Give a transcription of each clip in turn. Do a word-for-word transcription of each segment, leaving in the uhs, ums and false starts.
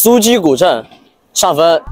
苏鸡古镇上分。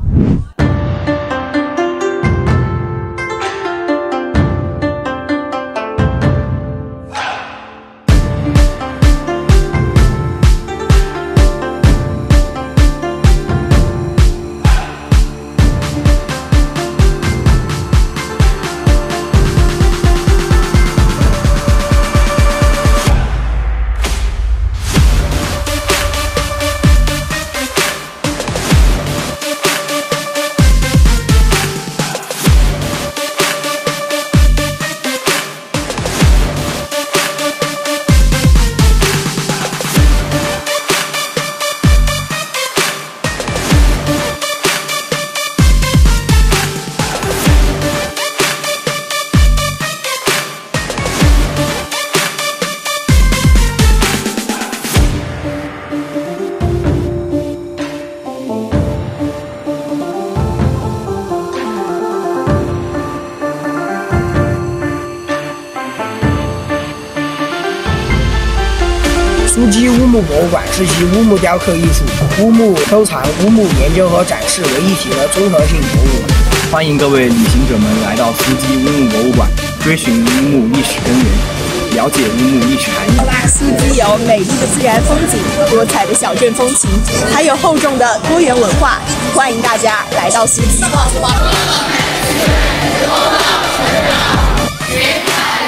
苏鸡乌木博物馆是集乌木雕刻艺术、乌木收藏、乌木研究和展示为一体的综合性博物馆。 欢迎各位旅行者们来到苏鸡乌木博物馆，追寻乌木历史根源，了解乌木历史含义。 苏鸡有美丽的自然风景、多彩的小镇风情，还有厚重的多元文化。欢迎大家来到苏鸡。